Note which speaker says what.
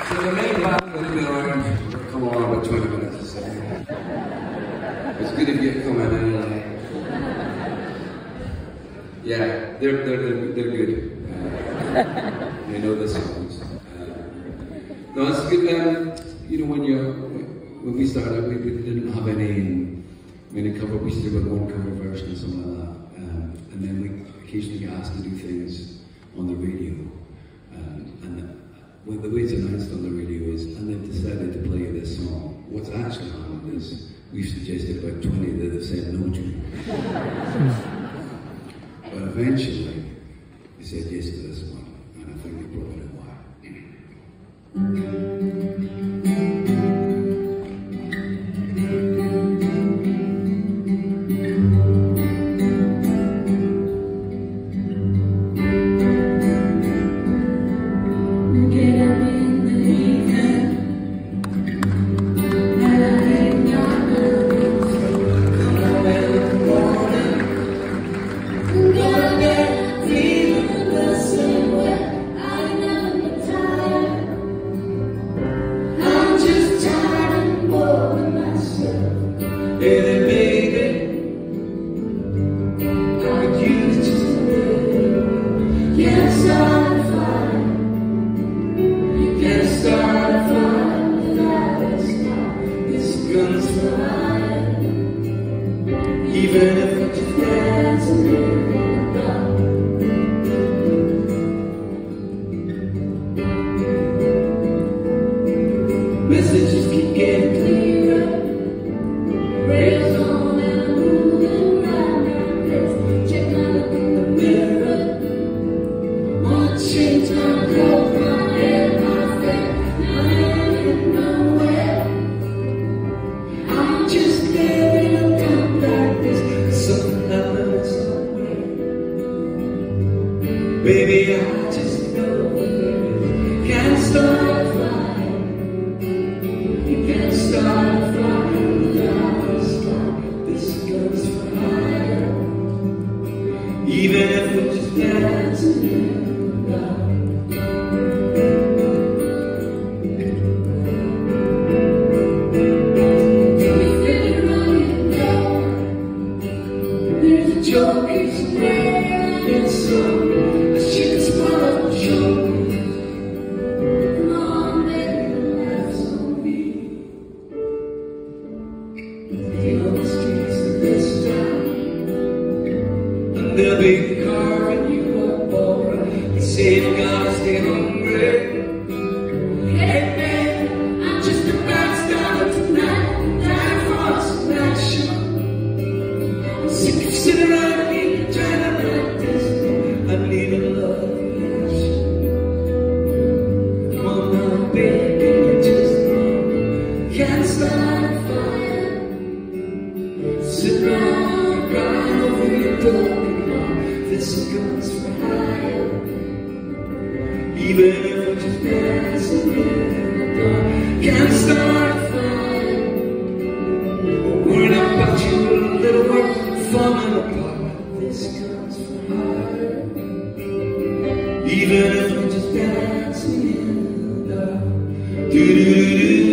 Speaker 1: So the main band will be around, we'll come on about 20 minutes or so. It's good if you come in early. Yeah, they're good. They know the songs. No, it's good. You know, when we started, we didn't have any cover. We used to do about one cover version or something like that. And then we occasionally get asked to do things on the radio. The way it's announced on the radio is, and they've decided to play this song. What's actually happened is, we've suggested about 20 that have said no to. But eventually, they said yes to this one, and I think they brought it even if we're just dancing in the dark.